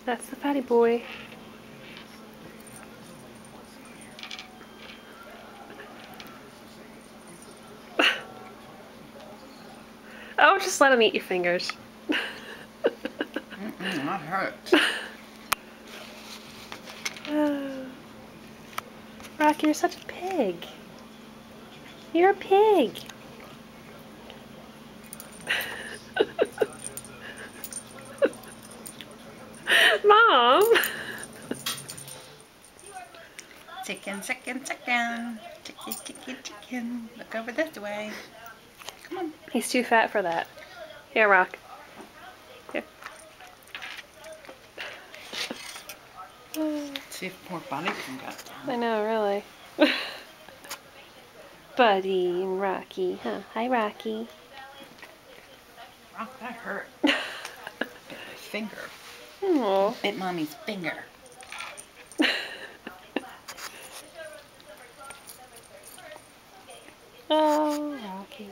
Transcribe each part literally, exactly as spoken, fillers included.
That's the fatty boy. Oh, just let him eat your fingers. Mm-mm, that hurts. Oh. Rocky, you're such a pig. You're a pig. Mom. Chicken, chicken, chicken. Chicken, chicken, chicken. Look over this way. Come on. He's too fat for that. Here, Rock. Here. See if poor Buddy can get I down. know, really. Buddy and Rocky, huh? Hi, Rocky. Rock, that hurt. Bit my finger. Aww. Bit Mommy's finger. Oh, Rocky.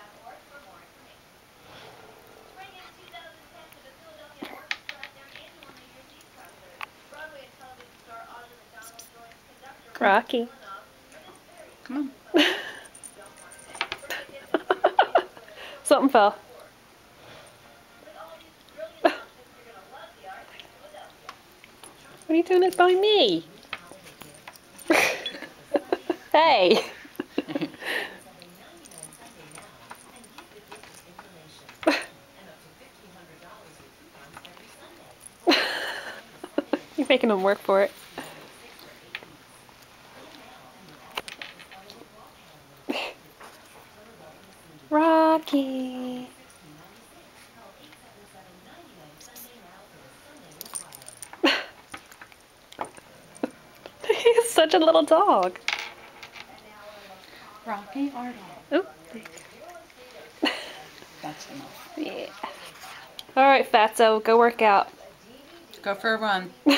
Rocky. Come on. Something fell. What are you doing it by me? Hey! You're making him work for it. Rocky! He's such a little dog. Rocky, our dog. Oh. That's enough. Yeah. Alright, Fatso, go work out. Go for a run.